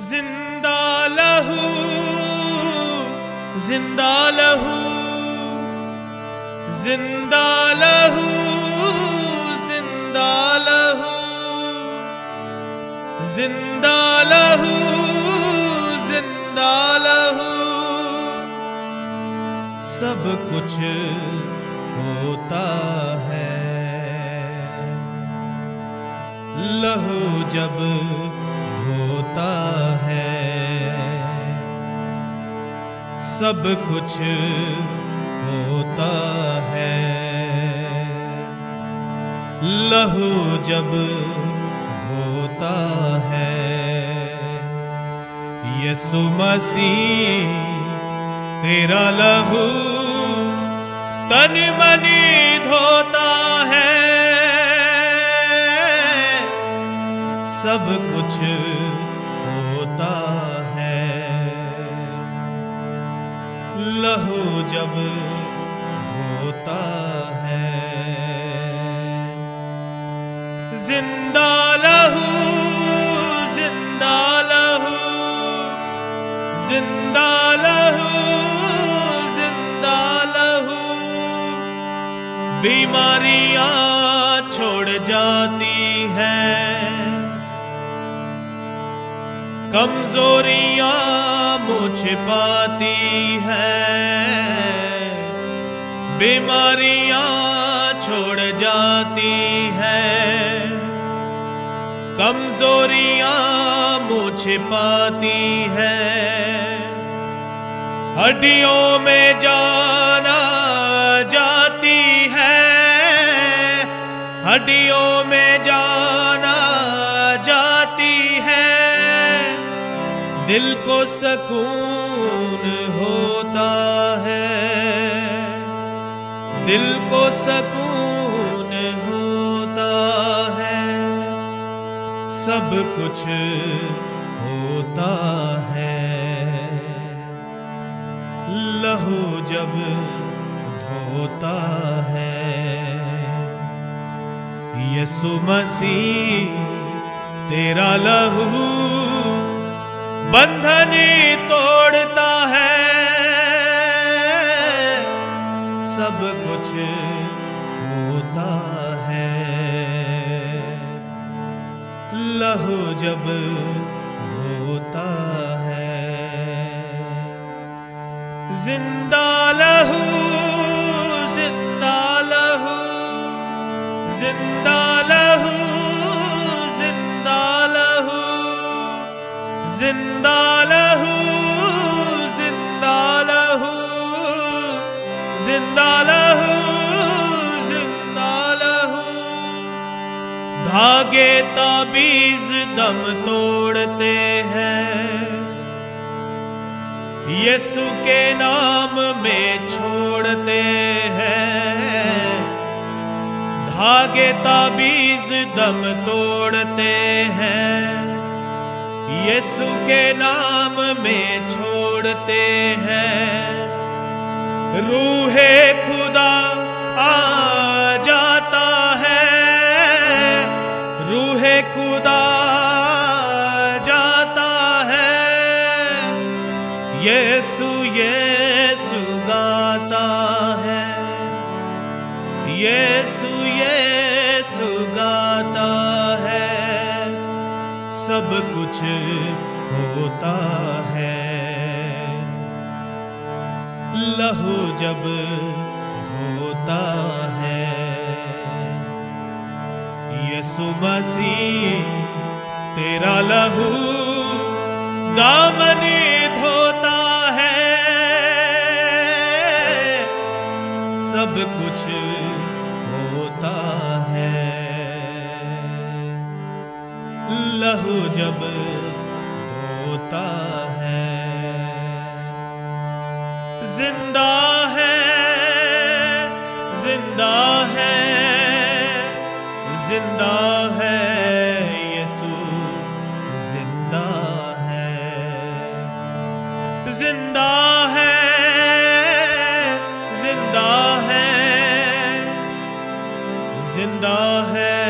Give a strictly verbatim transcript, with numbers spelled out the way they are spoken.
जिंदा लहू जिंदा लहू जिंदा लहू जिंदा लहू जिंदा लहू जिंदा लहू सब कुछ होता है। लहू जब धोता है सब कुछ होता है। लहू जब धोता है यीशु मसीह तेरा लहू तन मन धोता है। सब कुछ होता है। लहू जब धोता है जिंदा लहू जिंदा लहू जिंदा लहू जिंदा लहू बीमारियां छोड़ जाती हैं, कमजोरियां मुँह छिपाती हैं। बीमारियां छोड़ जाती हैं, कमजोरियां मुँह छिपाती हैं। हड्डियों में जान आ जाती है, हड्डियों में जान आ जाती है। दिल को सुकून होता है, दिल को सुकून होता है। सब कुछ होता है। लहू जब धोता है यीशु मसीह तेरा लहू बंधन तोड़ता है। सब कुछ होता है। लहू जब धोता है जिंदा लहू जिंदा लहू जिंदा लहू जिंदा लहू जिंदा लहू जिंदा लहू जिंदा लहू जिंदा लहू। धागे ताबीज दम तोड़ते हैं, यीशु के नाम में छोड़ते हैं। धागे ताबीज दम तोड़ते हैं, यीशु के नाम में छोड़ते हैं। रूहे खुदा आ जाता है, रूहे खुदा आ जाता है। यीशु यीशु गाता है, यीशु यीशु गाता है। सब कुछ होता है। लहू जब धोता है यीशु मसीह तेरा लहू दामन धोता है। सब कुछ होता है। लहू जब धोता है जिंदा है जिंदा है जिंदा है यीशु जिंदा है जिंदा है जिंदा है जिंदा है